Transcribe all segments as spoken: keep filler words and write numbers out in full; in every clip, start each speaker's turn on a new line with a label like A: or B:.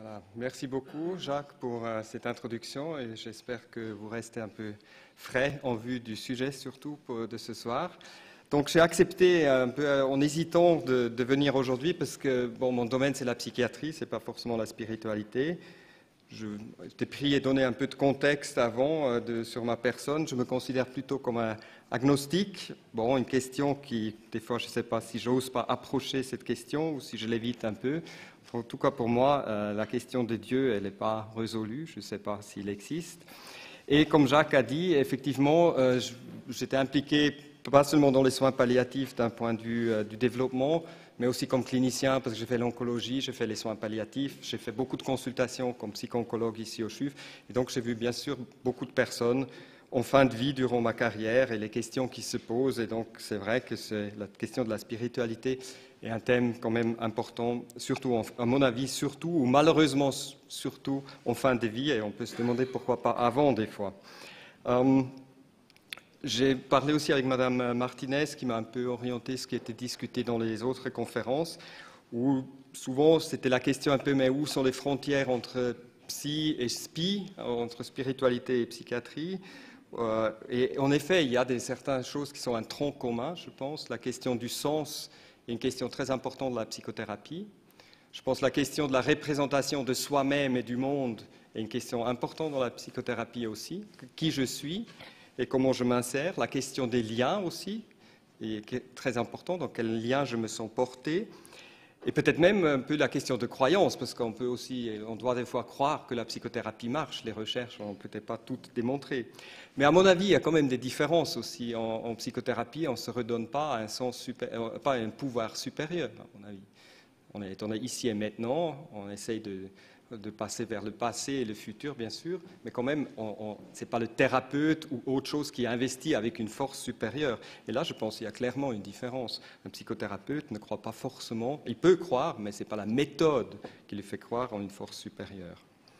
A: Voilà. Merci beaucoup, Jacques, pour euh, cette introduction et j'espère que vous restez un peu frais en vue du sujet, surtout pour, de ce soir. Donc, j'ai accepté un peu euh, en hésitant de, de venir aujourd'hui parce que bon, mon domaine, c'est la psychiatrie, ce n'est pas forcément la spiritualité. Je t'ai prié de donner un peu de contexte avant euh, de, sur ma personne. Je me considère plutôt comme un agnostique. Bon, une question qui, des fois, je ne sais pas si j'ose pas approcher cette question ou si je l'évite un peu. En tout cas, pour moi, euh, la question de Dieu, elle n'est pas résolue. Je ne sais pas s'il existe. Et comme Jacques a dit, effectivement, euh, j'étais impliqué pas seulement dans les soins palliatifs d'un point de vue euh, du développement, mais aussi comme clinicien, parce que j'ai fait l'oncologie, j'ai fait les soins palliatifs, j'ai fait beaucoup de consultations comme psycho-oncologue ici au C H U F, et donc j'ai vu bien sûr beaucoup de personnes en fin de vie durant ma carrière et les questions qui se posent, et donc c'est vrai que c'est la question de la spiritualité est un thème quand même important, surtout, en, à mon avis, surtout, ou malheureusement surtout en fin de vie, et on peut se demander pourquoi pas avant des fois. Euh, J'ai parlé aussi avec Madame Martinez qui m'a un peu orienté ce qui était discuté dans les autres conférences, où souvent c'était la question un peu mais où sont les frontières entre psy et spi, entre spiritualité et psychiatrie. Euh, et en effet, il y a des, certaines choses qui sont un tronc commun, je pense. La question du sens est une question très importante de la psychothérapie. Je pense que la question de la représentation de soi-même et du monde est une question importante dans la psychothérapie aussi. Qui je suis et comment je m'insère. La question des liens aussi est très importante, dans quel lien je me sens porté. Et peut-être même un peu la question de croyance, parce qu'on peut aussi, on doit des fois croire que la psychothérapie marche. Les recherches n'ont peut-être pas toutes démontré. Mais à mon avis, il y a quand même des différences aussi. En, en psychothérapie, on ne se redonne pas un sens super, pas un pouvoir supérieur, à mon avis. On est, on est ici et maintenant, on essaye de, de passer vers le passé et le futur, bien sûr, mais quand même, ce n'est pas le thérapeute ou autre chose qui investit avec une force supérieure. Et là, je pense qu'il y a clairement une différence. Un psychothérapeute ne croit pas forcément, il peut croire, mais ce n'est pas la méthode qui lui fait croire en une force supérieure.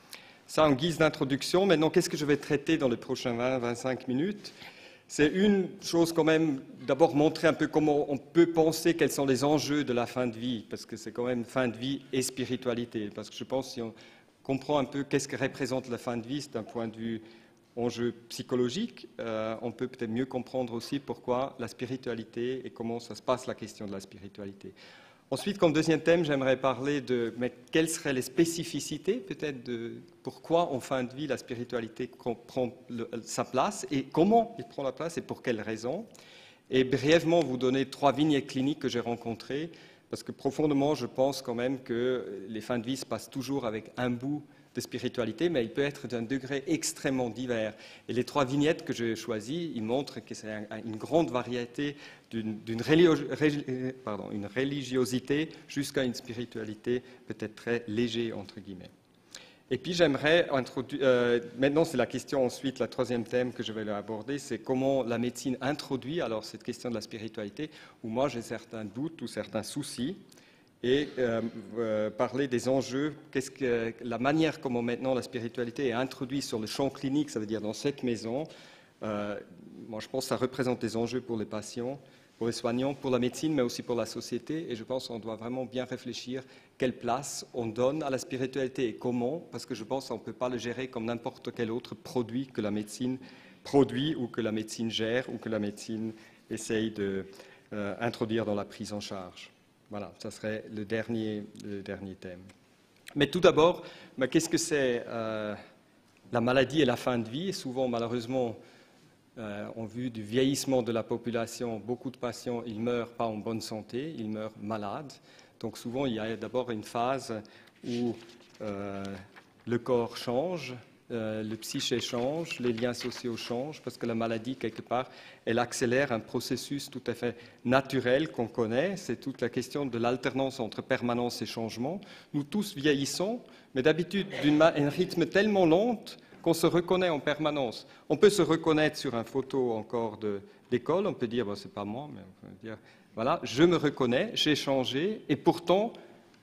A: Ça, en guise d'introduction. Maintenant, qu'est-ce que je vais traiter dans les prochains vingt à vingt-cinq minutes ? C'est une chose quand même, d'abord montrer un peu comment on peut penser quels sont les enjeux de la fin de vie, parce que c'est quand même fin de vie et spiritualité. Parce que je pense que si on comprend un peu qu'est-ce que représente la fin de vie, c'est un point de vue enjeu psychologique, euh, on peut peut-être mieux comprendre aussi pourquoi la spiritualité et comment ça se passe la question de la spiritualité. Ensuite, comme deuxième thème, j'aimerais parler de mais quelles seraient les spécificités, peut-être, de pourquoi en fin de vie la spiritualité prend le, sa place et comment il prend la place et pour quelles raisons. Et brièvement, vous donner trois vignettes cliniques que j'ai rencontrées, parce que profondément, je pense quand même que les fins de vie se passent toujours avec un bout de spiritualité, mais il peut être d'un degré extrêmement divers. Et les trois vignettes que j'ai choisies, ils montrent que c'est un, une grande variété d'une, d'une religio, pardon, une religiosité jusqu'à une spiritualité peut-être très légère, entre guillemets. Et puis j'aimerais introduire, euh, maintenant c'est la question ensuite, la troisième thème que je vais aborder, c'est comment la médecine introduit alors cette question de la spiritualité, où moi j'ai certains doutes ou certains soucis, et euh, euh, parler des enjeux, qu'est-ce que, la manière comment maintenant la spiritualité est introduite sur le champ clinique, ça veut dire dans cette maison. Euh, moi, je pense que ça représente des enjeux pour les patients, pour les soignants, pour la médecine, mais aussi pour la société. Et je pense qu'on doit vraiment bien réfléchir quelle place on donne à la spiritualité et comment, parce que je pense qu'on ne peut pas le gérer comme n'importe quel autre produit que la médecine produit ou que la médecine gère ou que la médecine essaye d'introduire euh, dans la prise en charge. Voilà, ça serait le dernier, le dernier thème. Mais tout d'abord, ben, qu'est-ce que c'est euh, la maladie et la fin de vie? Et souvent, malheureusement, euh, en vue du vieillissement de la population, beaucoup de patients, ils meurent pas en bonne santé, ils meurent malades. Donc souvent, il y a d'abord une phase où euh, le corps change, euh, le psyché change, les liens sociaux changent, parce que la maladie, quelque part, elle accélère un processus tout à fait naturel qu'on connaît. C'est toute la question de l'alternance entre permanence et changement. Nous tous vieillissons, mais d'habitude d'un rythme tellement lent qu'on se reconnaît en permanence. On peut se reconnaître sur une photo encore d'école, on peut dire, bon, c'est pas moi, mais on peut dire, voilà, je me reconnais, j'ai changé, et pourtant,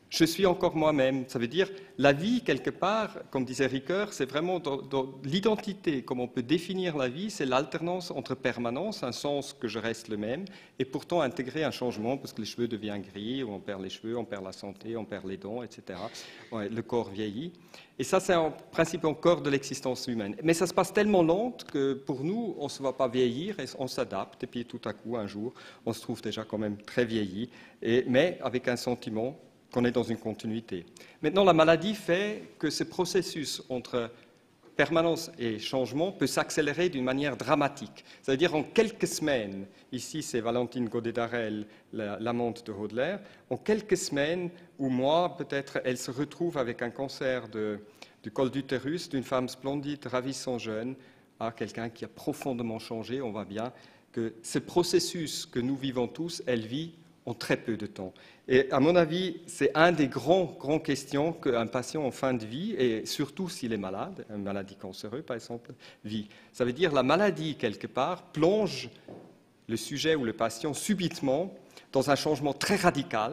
A: je suis encore moi-même. Ça veut dire, la vie, quelque part, comme disait Ricoeur, c'est vraiment dans, dans l'identité. Comme on peut définir la vie, c'est l'alternance entre permanence, un sens que je reste le même, et pourtant intégrer un changement, parce que les cheveux deviennent gris, ou on perd les cheveux, on perd la santé, on perd les dents, et cetera. Ouais, le corps vieillit. Et ça, c'est en principe encore de l'existence humaine. Mais ça se passe tellement lent que pour nous, on ne se voit pas vieillir, et on s'adapte, et puis tout à coup, un jour, on se trouve déjà quand même très vieilli, et, mais avec un sentiment qu'on est dans une continuité. Maintenant, la maladie fait que ce processus entre permanence et changement peut s'accélérer d'une manière dramatique. C'est-à-dire en quelques semaines, ici c'est Valentine Godet-Darel, l'amante de Hodler, en quelques semaines ou mois, peut-être, elle se retrouve avec un cancer de, du col d'utérus d'une femme splendide, ravissant jeune, à quelqu'un qui a profondément changé. On voit bien que ce processus que nous vivons tous, elle vit en très peu de temps. Et à mon avis, c'est un des grands, grands questions qu'un patient en fin de vie, et surtout s'il est malade, une maladie cancéreuse par exemple, vit. Ça veut dire la maladie, quelque part, plonge le sujet ou le patient subitement dans un changement très radical.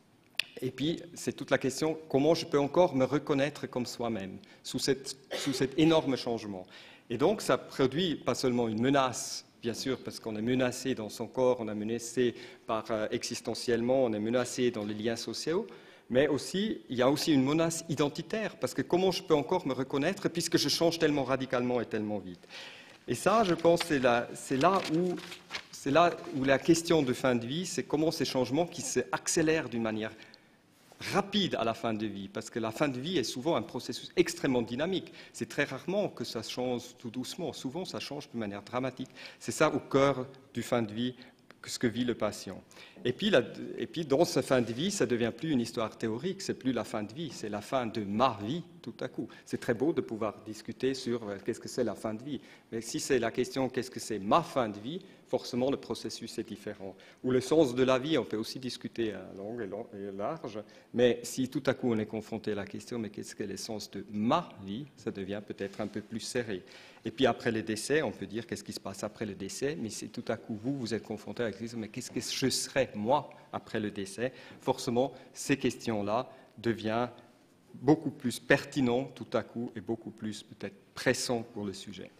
A: Et puis, c'est toute la question, comment je peux encore me reconnaître comme soi-même sous, cette, sous cet énorme changement. Et donc, ça produit pas seulement une menace, bien sûr, parce qu'on est menacé dans son corps, on est menacé par, euh, existentiellement, on est menacé dans les liens sociaux, mais aussi, il y a aussi une menace identitaire, parce que comment je peux encore me reconnaître puisque je change tellement radicalement et tellement vite. Et ça, je pense, c'est là, c'est là où, c'est là où la question de fin de vie, c'est comment ces changements qui s'accélèrent d'une manière rapide à la fin de vie, parce que la fin de vie est souvent un processus extrêmement dynamique. C'est très rarement que ça change tout doucement. Souvent, ça change de manière dramatique. C'est ça au cœur du fin de vie, ce que vit le patient. Et puis, la, et puis dans cette fin de vie, ça ne devient plus une histoire théorique, c'est plus la fin de vie, c'est la fin de ma vie, tout à coup. C'est très beau de pouvoir discuter sur euh, qu'est-ce que c'est la fin de vie. Mais si c'est la question qu'est-ce que c'est ma fin de vie, forcément le processus est différent. Ou le sens de la vie, on peut aussi discuter à long et, long et large, mais si tout à coup on est confronté à la question mais qu'est-ce que est le sens de ma vie, ça devient peut-être un peu plus serré. Et puis après le décès, on peut dire qu'est-ce qui se passe après le décès, mais si tout à coup vous, vous êtes confronté à la question mais qu'est-ce que je serai moi après le décès, forcément ces questions-là deviennent beaucoup plus pertinentes tout à coup et beaucoup plus peut-être pressantes pour le sujet.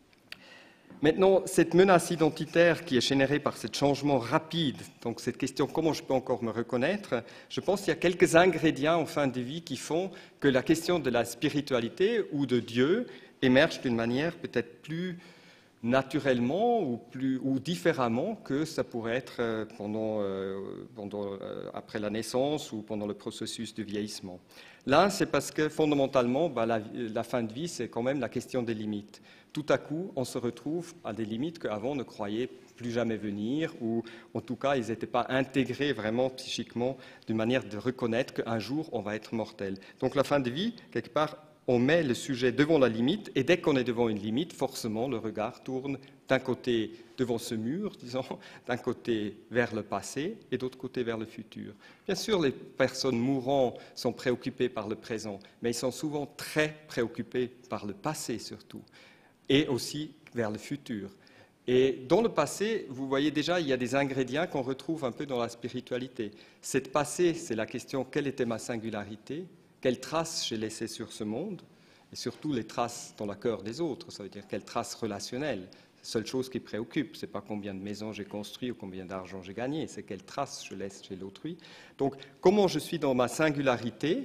A: Maintenant, cette menace identitaire qui est générée par ce changement rapide, donc cette question comment je peux encore me reconnaître, je pense qu'il y a quelques ingrédients en fin de vie qui font que la question de la spiritualité ou de Dieu émerge d'une manière peut-être plus naturellement ou, plus, ou différemment que ça pourrait être pendant, euh, pendant, euh, après la naissance ou pendant le processus de vieillissement. Là, c'est parce que fondamentalement, bah, la, la fin de vie, c'est quand même la question des limites. Tout à coup, on se retrouve à des limites qu'avant on ne croyait plus jamais venir, ou en tout cas, ils n'étaient pas intégrés vraiment psychiquement d'une manière de reconnaître qu'un jour, on va être mortel. Donc la fin de vie, quelque part, on met le sujet devant la limite, et dès qu'on est devant une limite, forcément, le regard tourne d'un côté devant ce mur, disons, d'un côté vers le passé et d'autre côté vers le futur. Bien sûr, les personnes mourantes sont préoccupées par le présent, mais ils sont souvent très préoccupés par le passé surtout, et aussi vers le futur. Et dans le passé, vous voyez déjà, il y a des ingrédients qu'on retrouve un peu dans la spiritualité. Cette passé, c'est la question « quelle était ma singularité ?» Quelles traces j'ai laissées sur ce monde, et surtout les traces dans le cœur des autres, ça veut dire quelles traces relationnelles. La seule chose qui préoccupe, ce n'est pas combien de maisons j'ai construit ou combien d'argent j'ai gagné, c'est quelles traces je laisse chez l'autrui. Donc, comment je suis dans ma singularité,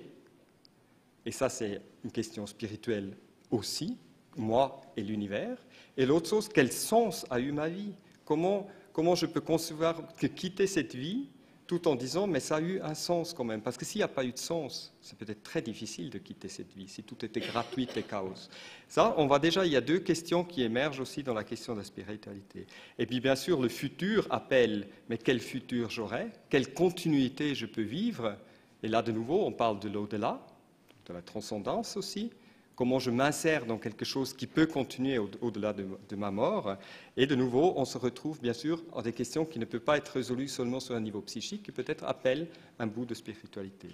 A: et ça c'est une question spirituelle aussi, moi et l'univers, et l'autre chose, quel sens a eu ma vie? Comment, comment je peux concevoir que quitter cette vie tout en disant, mais ça a eu un sens quand même. Parce que s'il n'y a pas eu de sens, c'est peut-être très difficile de quitter cette vie, si tout était gratuit et chaos. Ça, on voit déjà, il y a deux questions qui émergent aussi dans la question de la spiritualité. Et puis, bien sûr, le futur appelle, mais quel futur j'aurai? Quelle continuité je peux vivre? Et là, de nouveau, on parle de l'au-delà, de la transcendance aussi. Comment je m'insère dans quelque chose qui peut continuer au-delà de, de ma mort. Et de nouveau, on se retrouve bien sûr à des questions qui ne peuvent pas être résolues seulement sur un niveau psychique, qui peut-être appellent un bout de spiritualité.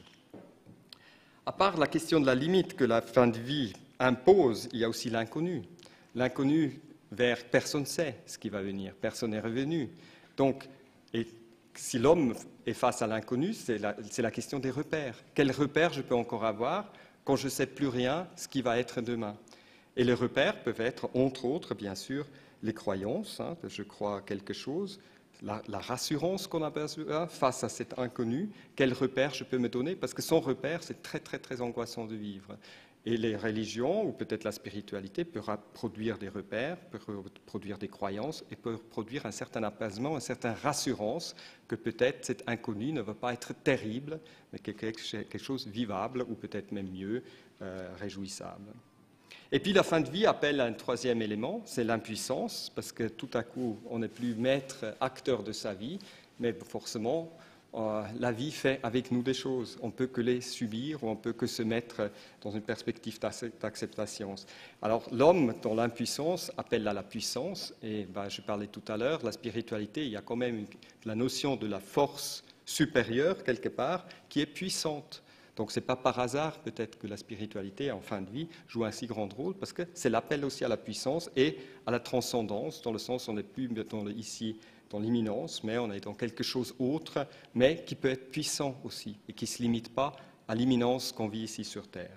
A: À part la question de la limite que la fin de vie impose, il y a aussi l'inconnu. L'inconnu vers personne ne sait ce qui va venir, personne n'est revenu. Donc, et si l'homme est face à l'inconnu, c'est la, c'est la question des repères. Quels repères je peux encore avoir quand je ne sais plus rien ce qui va être demain? Et les repères peuvent être, entre autres, bien sûr, les croyances. Hein, je crois à quelque chose, la, la rassurance qu'on a besoin face à cet inconnu. Quels repères je peux me donner? Parce que sans repère, c'est très, très, très angoissant de vivre. Et les religions, ou peut-être la spiritualité, peuvent produire des repères, peuvent produire des croyances et peuvent produire un certain apaisement, une certaine rassurance que peut-être cet inconnu ne va pas être terrible, mais quelque chose de vivable ou peut-être même mieux, euh, réjouissable. Et puis la fin de vie appelle à un troisième élément, c'est l'impuissance, parce que tout à coup, on n'est plus maître, acteur de sa vie, mais forcément, euh, la vie fait avec nous des choses. On ne peut que les subir ou on ne peut que se mettre dans une perspective d'acceptation. Alors l'homme, dans l'impuissance, appelle à la puissance, et ben, je parlais tout à l'heure, la spiritualité, il y a quand même une, la notion de la force supérieure, quelque part, qui est puissante. Donc ce n'est pas par hasard peut-être que la spiritualité en fin de vie joue un si grand rôle, parce que c'est l'appel aussi à la puissance et à la transcendance, dans le sens où on n'est plus dans le, ici dans l'imminence, mais on est dans quelque chose d'autre, mais qui peut être puissant aussi, et qui ne se limite pas à l'imminence qu'on vit ici sur Terre.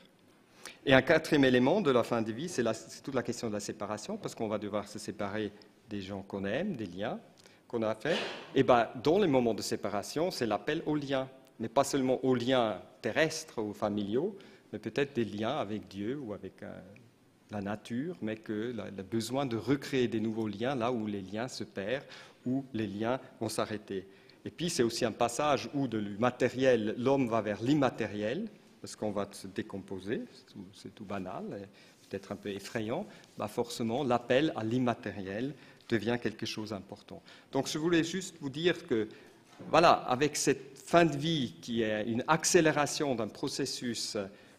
A: Et un quatrième élément de la fin de vie, c'est, la, c'est toute la question de la séparation, parce qu'on va devoir se séparer des gens qu'on aime, des liens qu'on a faits. Et bien, dans les moments de séparation, c'est l'appel aux liens, mais pas seulement aux liens terrestres ou familiaux, mais peut-être des liens avec Dieu ou avec euh, la nature, mais que la, le besoin de recréer des nouveaux liens là où les liens se perdent, où les liens vont s'arrêter. Et puis c'est aussi un passage où de matériel, l'homme va vers l'immatériel, parce qu'on va se décomposer, c'est tout, c'est tout banal, peut-être un peu effrayant, bah forcément l'appel à l'immatériel devient quelque chose d'important. Donc je voulais juste vous dire que, voilà, avec cette fin de vie qui est une accélération d'un processus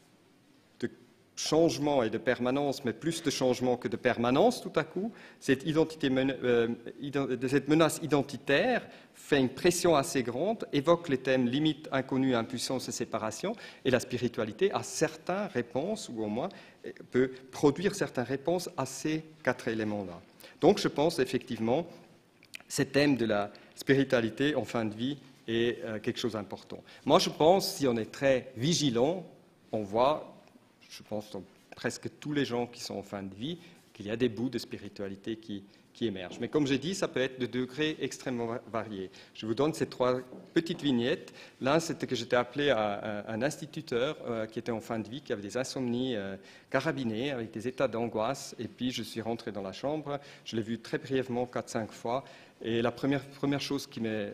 A: de changement et de permanence, mais plus de changement que de permanence tout à coup, cette, identité, euh, cette menace identitaire fait une pression assez grande, évoque les thèmes limites, inconnues, impuissance et séparation, et la spiritualité a certaines réponses, ou au moins peut produire certaines réponses à ces quatre éléments-là. Donc je pense effectivement ces thèmes de la spiritualité en fin de vie est euh, quelque chose d'important. Moi, je pense, si on est très vigilant, on voit, je pense, dans presque tous les gens qui sont en fin de vie, qu'il y a des bouts de spiritualité qui, qui émergent. Mais comme j'ai dit, ça peut être de degrés extrêmement variés. Je vous donne ces trois petites vignettes. L'un, c'était que j'étais appelé à un instituteur euh, qui était en fin de vie, qui avait des insomnies euh, carabinées, avec des états d'angoisse. Et puis, je suis rentré dans la chambre. Je l'ai vu très brièvement, quatre cinq fois. Et la première, première chose qui m'est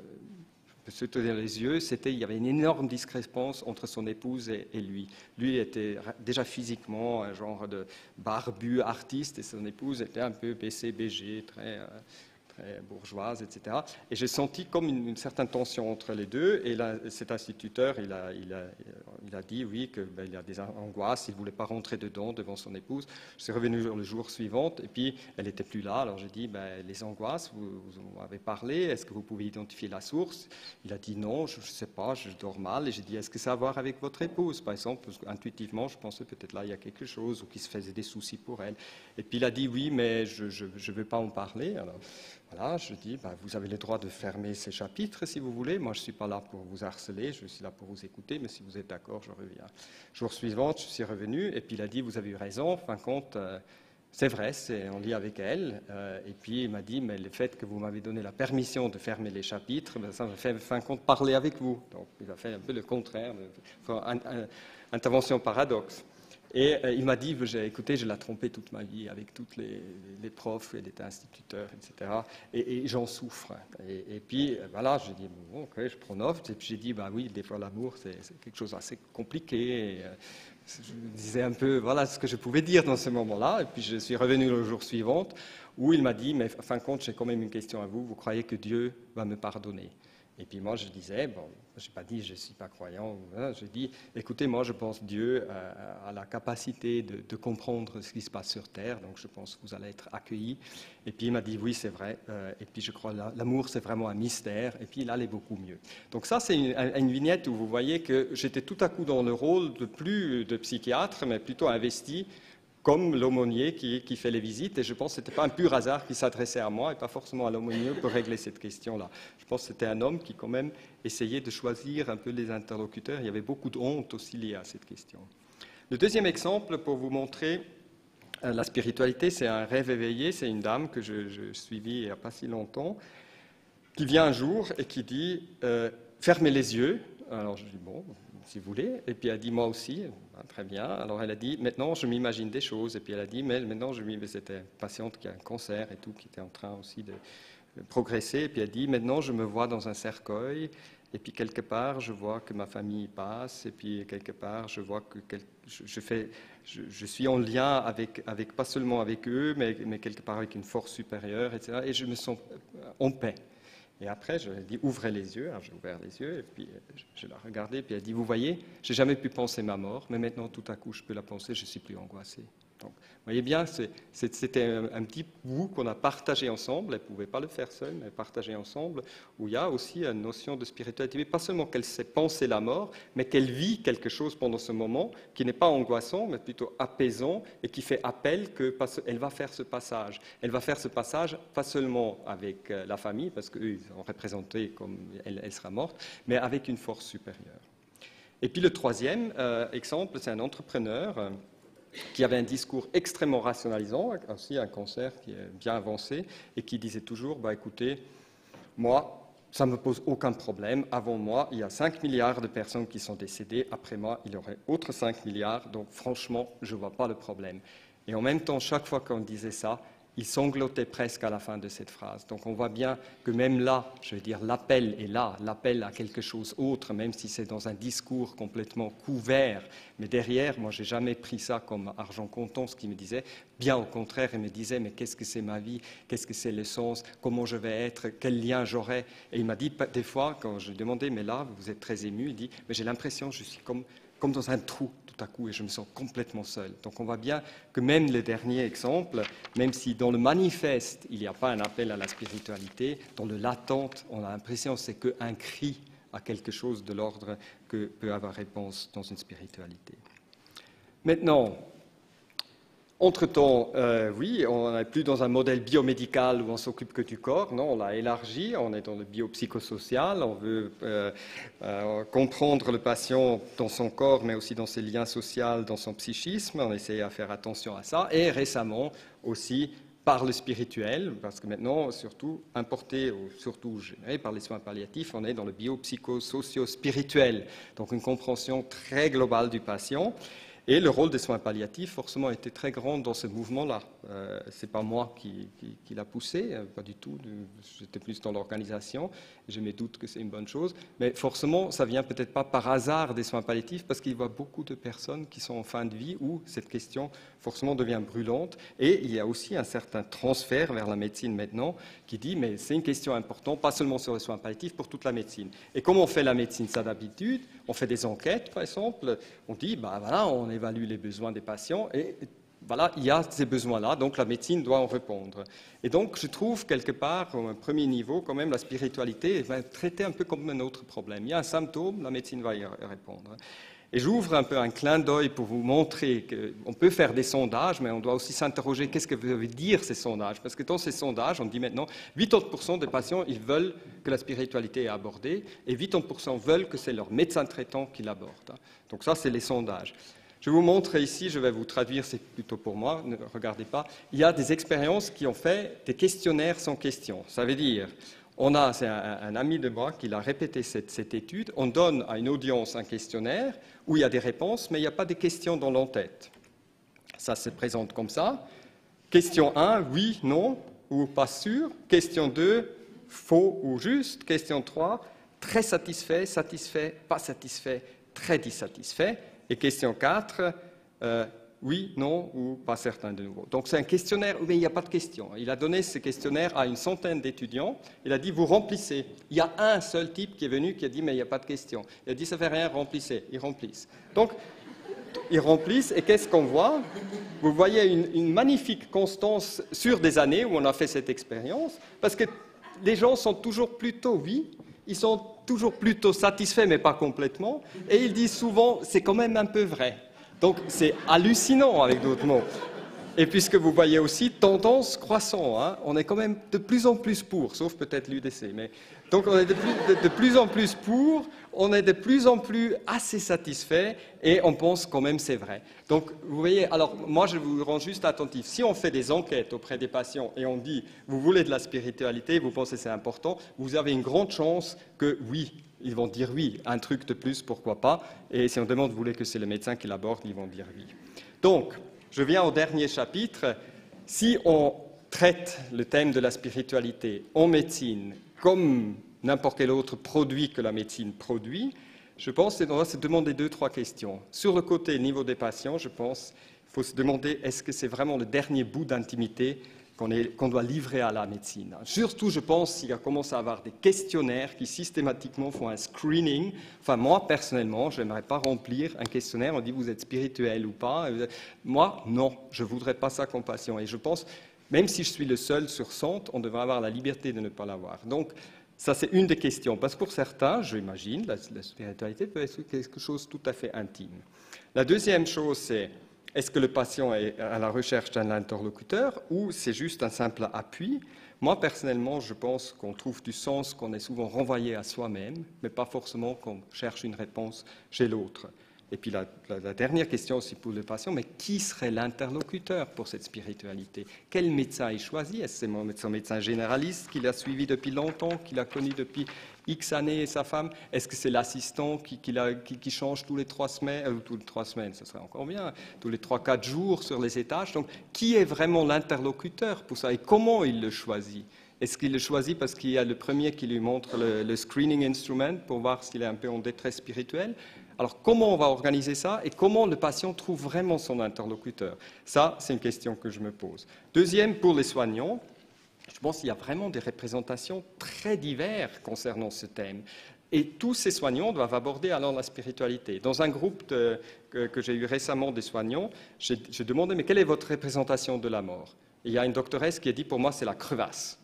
A: se tenir les yeux, c'était qu'il y avait une énorme discrépance entre son épouse et, et lui. Lui était déjà physiquement un genre de barbu artiste et son épouse était un peu B C B G, très, euh, très bourgeoise, et cetera. Et j'ai senti comme une, une certaine tension entre les deux. Et là, cet instituteur, il a, il a, il a dit oui, qu'il ben, y a des angoisses, il ne voulait pas rentrer dedans devant son épouse. Je suis revenu le jour suivant et puis elle n'était plus là. Alors j'ai dit, ben, les angoisses, vous, vous en avez parlé, est-ce que vous pouvez identifier la source? Il a dit non, je ne sais pas, je dors mal. Et j'ai dit, est-ce que ça a à voir avec votre épouse, par exemple? Parce qu'intuitivement, je pensais peut-être là, il y a quelque chose, ou qu'il se faisait des soucis pour elle. Et puis il a dit oui, mais je ne veux pas en parler. Alors, voilà, je dis, ben, vous avez le droit de fermer ces chapitres si vous voulez. Moi, je ne suis pas là pour vous harceler, je suis là pour vous écouter, mais si vous êtes d'accord, je reviens. Jour suivant, je suis revenu, et puis il a dit, vous avez eu raison, en fin de compte, euh, c'est vrai, c'est en lien avec elle. Euh, et puis il m'a dit, mais le fait que vous m'avez donné la permission de fermer les chapitres, ben, ça m'a fait, en fin de compte, parler avec vous. Donc il a fait un peu le contraire, une intervention paradoxe. Et euh, il m'a dit, écoutez, je l'ai trompé toute ma vie avec tous les, les profs, il était instituteur, et cetera. Et, et j'en souffre. Et, et puis, voilà, j'ai dit, bon, ok, je prends note. Et puis j'ai dit, bah oui, des fois l'amour, c'est quelque chose d'assez compliqué. Et, euh, je disais un peu, voilà ce que je pouvais dire dans ce moment-là. Et puis je suis revenu le jour suivant, où il m'a dit, mais en fin de compte, j'ai quand même une question à vous. Vous croyez que Dieu va me pardonner? Et puis moi, je disais, bon, je n'ai pas dit je ne suis pas croyant, hein, je dis, écoutez, moi je pense que Dieu a, a la capacité de, de comprendre ce qui se passe sur Terre, donc je pense que vous allez être accueillis. Et puis il m'a dit, oui, c'est vrai, euh, et puis je crois que l'amour c'est vraiment un mystère, et puis il allait beaucoup mieux. Donc ça, c'est une, une vignette où vous voyez que j'étais tout à coup dans le rôle de plus de psychiatre, mais plutôt investi comme l'aumônier qui, qui fait les visites. Et je pense que ce n'était pas un pur hasard qui s'adressait à moi et pas forcément à l'aumônier pour régler cette question-là. Je pense que c'était un homme qui quand même essayait de choisir un peu les interlocuteurs. Il y avait beaucoup de honte aussi liée à cette question. Le deuxième exemple, pour vous montrer euh, la spiritualité, c'est un rêve éveillé. C'est une dame que je, je suivis il n'y a pas si longtemps, qui vient un jour et qui dit euh, « fermez les yeux ». Alors je dis « bon ». Si vous voulez. Et puis elle a dit, moi aussi, ben, très bien. Alors elle a dit, maintenant je m'imagine des choses. Et puis elle a dit, mais maintenant je m'imagine, c'était une patiente qui a un cancer et tout, qui était en train aussi de progresser. Et puis elle a dit, maintenant je me vois dans un cercueil. Et puis quelque part, je vois que ma famille passe. Et puis quelque part, je vois que quel, je, je, fais, je, je suis en lien avec, avec, pas seulement avec eux, mais, mais quelque part avec une force supérieure, et cetera. Et je me sens en paix. Et après, je lui ai dit, ouvrez les yeux. Alors j'ai ouvert les yeux, et puis je, je l'ai regardé, puis elle a dit, vous voyez, j'ai jamais pu penser ma mort, mais maintenant, tout à coup, je peux la penser, je ne suis plus angoissée. Donc, vous voyez bien, c'était un, un petit bout qu'on a partagé ensemble, elle ne pouvait pas le faire seule, mais partagé ensemble, où il y a aussi une notion de spiritualité, mais pas seulement qu'elle sait penser la mort, mais qu'elle vit quelque chose pendant ce moment qui n'est pas angoissant, mais plutôt apaisant, et qui fait appel qu'elle va faire ce passage. Elle va faire ce passage, pas seulement avec la famille, parce qu'eux, ils ont représenté comme elle, elle sera morte, mais avec une force supérieure. Et puis le troisième euh, exemple, c'est un entrepreneur euh, qui avait un discours extrêmement rationalisant, aussi un cancer qui est bien avancé, et qui disait toujours, bah, écoutez, moi, ça ne me pose aucun problème. Avant moi, il y a cinq milliards de personnes qui sont décédées. Après moi, il y aurait autres cinq milliards. Donc, franchement, je ne vois pas le problème. Et en même temps, chaque fois qu'on disait ça, il sanglotait presque à la fin de cette phrase. Donc on voit bien que même là, je veux dire, l'appel est là, l'appel à quelque chose d'autre, même si c'est dans un discours complètement couvert. Mais derrière, moi, je n'ai jamais pris ça comme argent comptant, ce qu'il me disait. Bien au contraire, il me disait, mais qu'est-ce que c'est ma vie? Qu'est-ce que c'est le sens? Comment je vais être? Quel lien j'aurai? Et il m'a dit, des fois, quand je lui demandais, mais là, vous êtes très ému, il dit, mais j'ai l'impression que je suis comme, comme dans un trou. Tout à coup, et je me sens complètement seul. Donc on voit bien que même le dernier exemple, même si dans le manifeste, il n'y a pas un appel à la spiritualité, dans le latente, on a l'impression que c'est qu'un cri à quelque chose de l'ordre que peut avoir réponse dans une spiritualité. Maintenant, entre-temps, euh, oui, on n'est plus dans un modèle biomédical où on s'occupe que du corps, non, on l'a élargi, on est dans le biopsychosocial, on veut euh, euh, comprendre le patient dans son corps, mais aussi dans ses liens sociaux, dans son psychisme, on essaie à faire attention à ça, et récemment aussi par le spirituel, parce que maintenant, surtout importé, ou surtout généré par les soins palliatifs, on est dans le biopsychosocio-spirituel, donc une compréhension très globale du patient. Et le rôle des soins palliatifs, forcément, a été très grand dans ce mouvement-là. Euh, ce n'est pas moi qui, qui, qui l'a poussé, euh, pas du tout. J'étais plus dans l'organisation. Je me doute que c'est une bonne chose. Mais forcément, ça ne vient peut-être pas par hasard des soins palliatifs, parce qu'il y a beaucoup de personnes qui sont en fin de vie où cette question, forcément, devient brûlante. Et il y a aussi un certain transfert vers la médecine maintenant qui dit, mais c'est une question importante, pas seulement sur les soins palliatifs, pour toute la médecine. Et comment on fait la médecine, ça d'habitude? On fait des enquêtes, par exemple. On dit, ben voilà, on évalue les besoins des patients et voilà, il y a ces besoins-là, donc la médecine doit en répondre. Et donc, je trouve quelque part, au premier niveau, quand même, la spiritualité va traiter un peu comme un autre problème. Il y a un symptôme, la médecine va y répondre. Et j'ouvre un peu un clin d'œil pour vous montrer qu'on peut faire des sondages, mais on doit aussi s'interroger qu'est-ce que veut dire ces sondages. Parce que dans ces sondages, on dit maintenant, quatre-vingt-dix pour cent des patients, ils veulent que la spiritualité est abordée, et quatre-vingt-dix pour cent veulent que c'est leur médecin traitant qui l'aborde. Donc ça, c'est les sondages. Je vous montre ici, je vais vous traduire, c'est plutôt pour moi, ne regardez pas. Il y a des expériences qui ont fait des questionnaires sans question. Ça veut dire, on a, c'est un, un ami de moi qui a répété cette, cette étude, on donne à une audience un questionnaire où il y a des réponses, mais il n'y a pas de questions dans l'entête. Ça se présente comme ça. Question un, oui, non, ou pas sûr. Question deux, faux ou juste. Question trois, très satisfait, satisfait, pas satisfait, très dissatisfait. Et question quatre, euh, oui, non ou pas certain de nouveau. Donc c'est un questionnaire où il n'y a pas de questions. Il a donné ce questionnaire à une centaine d'étudiants. Il a dit, vous remplissez. Il y a un seul type qui est venu qui a dit, mais il n'y a pas de questions. Il a dit, ça ne fait rien, remplissez. Ils remplissent. Donc, ils remplissent et qu'est-ce qu'on voit? Vous voyez une, une magnifique constance sur des années où on a fait cette expérience, parce que les gens sont toujours plutôt oui. Ils sont toujours plutôt satisfaits, mais pas complètement. Et ils disent souvent, c'est quand même un peu vrai. Donc c'est hallucinant, avec d'autres mots. Et puisque vous voyez aussi, tendance croissante, hein, on est quand même de plus en plus pour, sauf peut-être l'U D C. Mais... Donc on est de plus, de, de plus en plus pour, on est de plus en plus assez satisfait et on pense quand même c'est vrai. Donc vous voyez, alors moi je vous rends juste attentif. Si on fait des enquêtes auprès des patients et on dit vous voulez de la spiritualité, vous pensez c'est important, vous avez une grande chance que oui, ils vont dire oui, un truc de plus, pourquoi pas. Et si on demande vous voulez que c'est le médecin qui l'aborde, ils vont dire oui. Donc, je viens au dernier chapitre. Si on traite le thème de la spiritualité en médecine comme n'importe quel autre produit que la médecine produit, je pense qu'on doit se demander deux, trois questions. Sur le côté niveau des patients, je pense qu'il faut se demander est-ce que c'est vraiment le dernier bout d'intimité qu'on qu'on doit livrer à la médecine. Surtout, je pense, s'il commence à avoir des questionnaires qui systématiquement font un screening. Enfin, moi, personnellement, je n'aimerais pas remplir un questionnaire, on dit vous êtes spirituel ou pas. Moi, non, je ne voudrais pas ça comme patient. Et je pense, même si je suis le seul sur cent, on devrait avoir la liberté de ne pas l'avoir. Donc, ça, c'est une des questions. Parce que pour certains, j'imagine, la, la spiritualité peut être quelque chose de tout à fait intime. La deuxième chose, c'est est-ce que le patient est à la recherche d'un interlocuteur ou c'est juste un simple appui? Moi, personnellement, je pense qu'on trouve du sens, qu'on est souvent renvoyé à soi-même, mais pas forcément qu'on cherche une réponse chez l'autre. Et puis la, la, la dernière question aussi pour le patient, mais qui serait l'interlocuteur pour cette spiritualité? Quel médecin il choisit? Est-ce que c'est son médecin généraliste qu'il a suivi depuis longtemps, qu'il a connu depuis X années et sa femme? Est-ce que c'est l'assistant qui, qui, qui, qui change tous les trois semaines, euh, tous les trois semaines, ça serait encore bien, tous les trois, quatre jours sur les étages? Donc, qui est vraiment l'interlocuteur pour ça et comment il le choisit? Est-ce qu'il le choisit parce qu'il y a le premier qui lui montre le, le screening instrument pour voir s'il est un peu en détresse spirituelle? Alors, comment on va organiser ça et comment le patient trouve vraiment son interlocuteur? Ça, c'est une question que je me pose. Deuxième, pour les soignants, je pense qu'il y a vraiment des représentations très diverses concernant ce thème. Et tous ces soignants doivent aborder alors la spiritualité. Dans un groupe de, que, que j'ai eu récemment des soignants, j'ai demandé, mais quelle est votre représentation de la mort? Et il y a une doctoresse qui a dit, pour moi, c'est la crevasse.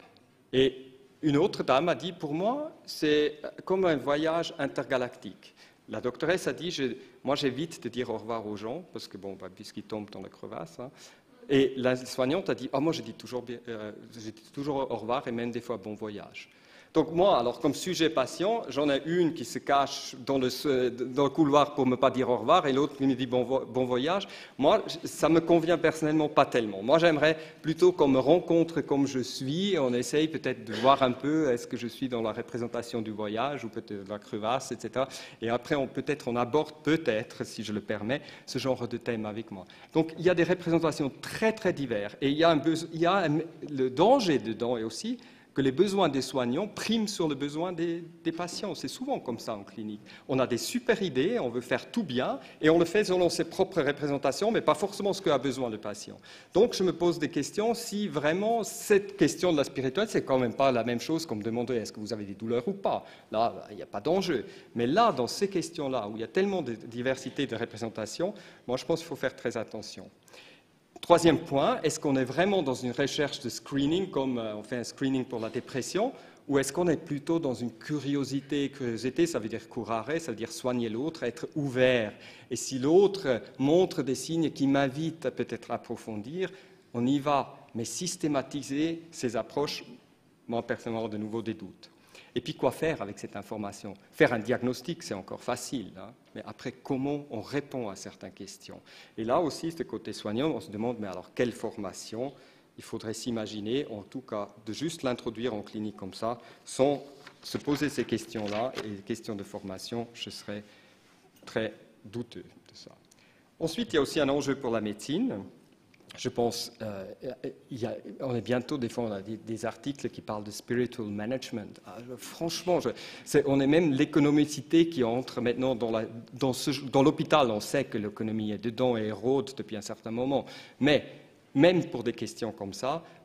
A: Et une autre dame a dit, pour moi, c'est comme un voyage intergalactique. La doctoresse a dit, je, moi j'évite de dire au revoir aux gens, parce que bon, bah, puisqu'ils tombent dans la crevasse. Hein. Et la soignante a dit, oh, moi je dis, toujours bien, euh, je dis toujours au revoir et même des fois bon voyage. Donc moi, alors comme sujet patient, j'en ai une qui se cache dans le, dans le couloir pour ne pas dire au revoir et l'autre qui me dit bon, vo bon voyage. Moi, ça me convient personnellement pas tellement. Moi, j'aimerais plutôt qu'on me rencontre comme je suis. On essaye peut-être de voir un peu est-ce que je suis dans la représentation du voyage ou peut-être de la crevasse, et cetera. Et après, peut-être on aborde peut-être, si je le permets, ce genre de thème avec moi. Donc il y a des représentations très très diverses et il y a, un il y a un, le danger dedans et aussi que les besoins des soignants priment sur les besoins des, des patients. C'est souvent comme ça en clinique. On a des super idées, on veut faire tout bien, et on le fait selon ses propres représentations, mais pas forcément ce qu'a besoin le patient. Donc je me pose des questions si vraiment cette question de la spiritualité, c'est quand même pas la même chose comme demander est-ce que vous avez des douleurs ou pas. Là, il n'y a pas d'enjeu. Mais là, dans ces questions-là, où il y a tellement de diversité de représentations, moi je pense qu'il faut faire très attention. Troisième point, est-ce qu'on est vraiment dans une recherche de screening, comme on fait un screening pour la dépression, ou est-ce qu'on est plutôt dans une curiosité? Curiosité, ça veut dire curare, ça veut dire soigner l'autre, être ouvert. Et si l'autre montre des signes qui m'invitent à peut-être approfondir, on y va. Mais systématiser ces approches, moi personnellement, de nouveau des doutes. Et puis, quoi faire avec cette information? Faire un diagnostic, c'est encore facile, hein, mais après, comment on répond à certaines questions? Et là aussi, ce côté soignant, on se demande, mais alors, quelle formation? Il faudrait s'imaginer, en tout cas, de juste l'introduire en clinique comme ça, sans se poser ces questions-là, et les questions de formation, je serais très douteux de ça. Ensuite, il y a aussi un enjeu pour la médecine. Je pense, euh, il y a, on est bientôt, des fois, on a des, des articles qui parlent de spiritual management. Ah, je, franchement, je, est, on est même l'économicité qui entre maintenant dans, la, dans, ce, dans l'hôpital. On sait que l'économie est dedans et érode depuis un certain moment. Mais même pour des questions comme ça,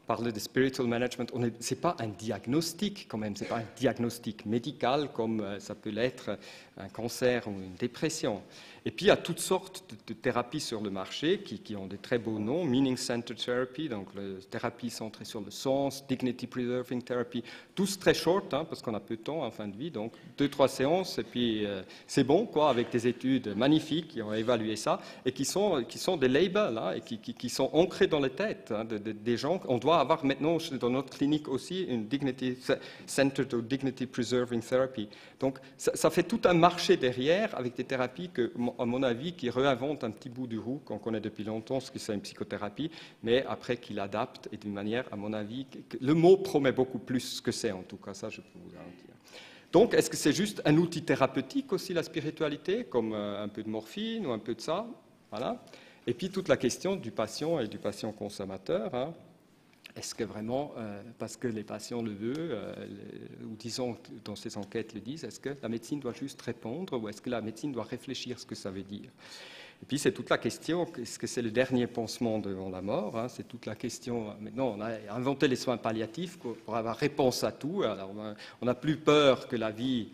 A: parler de spiritual management, ce n'est pas un diagnostic quand même, ce n'est pas un diagnostic médical comme euh, ça peut l'être un cancer ou une dépression. Et puis il y a toutes sortes de, de thérapies sur le marché qui, qui ont de très beaux noms, meaning-centered therapy, donc la thérapie centrée sur le sens, dignity-preserving therapy, tous très short, hein, parce qu'on a peu de temps en fin de vie, donc deux, trois séances, et puis euh, c'est bon, quoi, avec des études magnifiques qui ont évalué ça, et qui sont, qui sont des labels, hein, et qui, qui, qui sont ancrés dans les têtes hein, de, de, des gens. On doit avoir maintenant dans notre clinique aussi une dignity-centered ou dignity-preserving therapy. Donc ça, ça fait tout un marché derrière avec des thérapies que, à mon avis, qui réinventent un petit bout du roue qu'on connaît depuis longtemps, ce que c'est une psychothérapie, mais après qu'il adapte et d'une manière, à mon avis, que, le mot promet beaucoup plus que c'est en tout cas, ça je peux vous garantir. Donc, est-ce que c'est juste un outil thérapeutique aussi, la spiritualité, comme euh, un peu de morphine ou un peu de ça? Voilà. Et puis toute la question du patient et du patient consommateur. Hein. Est-ce que vraiment, euh, parce que les patients le veulent, euh, ou disons dans ces enquêtes le disent, est-ce que la médecine doit juste répondre ou est-ce que la médecine doit réfléchir ce que ça veut dire? Et puis c'est toute la question, est-ce que c'est le dernier pansement devant la mort hein? C'est toute la question, maintenant on a inventé les soins palliatifs pour avoir réponse à tout, alors on n'a plus peur que la vie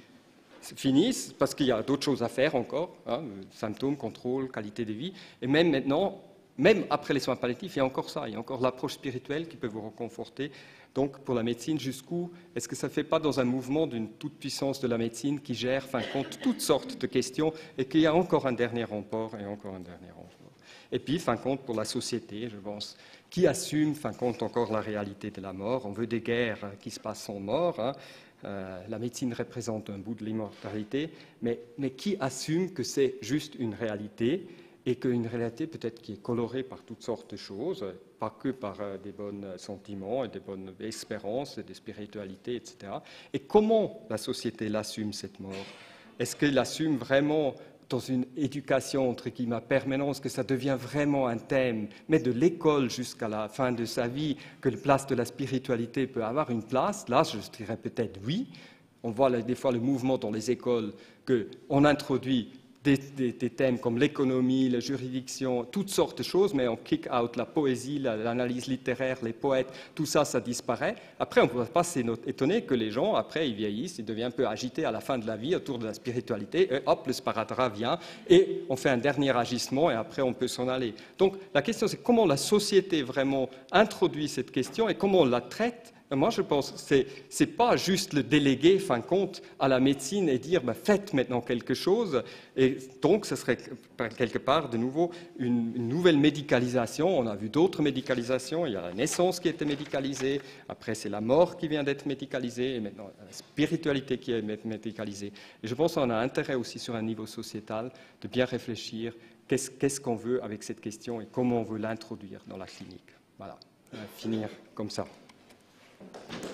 A: finisse parce qu'il y a d'autres choses à faire encore, hein, symptômes, contrôle, qualité de vie, et même maintenant, même après les soins palliatifs, il y a encore ça, il y a encore l'approche spirituelle qui peut vous reconforter. Donc, pour la médecine, jusqu'où est-ce que ça ne fait pas dans un mouvement d'une toute-puissance de la médecine qui gère, fin compte, toutes sortes de questions et qu'il y a encore un dernier rempart et encore un dernier rempart. Et puis, fin compte, pour la société, je pense, qui assume, fin compte, encore la réalité de la mort? On veut des guerres qui se passent sans mort. Hein. Euh, la médecine représente un bout de l'immortalité, mais, mais qui assume que c'est juste une réalité et qu'une réalité peut-être qui est colorée par toutes sortes de choses, pas que par euh, des bons sentiments et des bonnes espérances et des spiritualités, et cetera. Et comment la société l'assume, cette mort? Est-ce qu'elle l'assume vraiment dans une éducation, entre guillemets, permanente, que ça devient vraiment un thème, mais de l'école jusqu'à la fin de sa vie, que la place de la spiritualité peut avoir une place? Là, je dirais peut-être oui. On voit des fois le mouvement dans les écoles qu'on introduit Des, des, des thèmes comme l'économie, la juridiction, toutes sortes de choses, mais on kick out la poésie, l'analyse littéraire, les poètes, tout ça, ça disparaît. Après, on ne peut pas s'étonner que les gens, après, ils vieillissent, ils deviennent un peu agités à la fin de la vie autour de la spiritualité, et hop, le sparadrap vient, et on fait un dernier agissement, et après, on peut s'en aller. Donc, la question, c'est comment la société vraiment introduit cette question, et comment on la traite. Moi, je pense que ce n'est pas juste le déléguer, fin compte, à la médecine et dire ben, « faites maintenant quelque chose ». Et donc, ce serait quelque part, de nouveau, une, une nouvelle médicalisation. On a vu d'autres médicalisations. Il y a la naissance qui a été médicalisée. Après, c'est la mort qui vient d'être médicalisée. Et maintenant, la spiritualité qui est médicalisée. Et je pense qu'on a intérêt aussi, sur un niveau sociétal, de bien réfléchir qu'est-ce qu'est-ce qu'on veut avec cette question et comment on veut l'introduire dans la clinique. Voilà, on va finir comme ça. Thank you.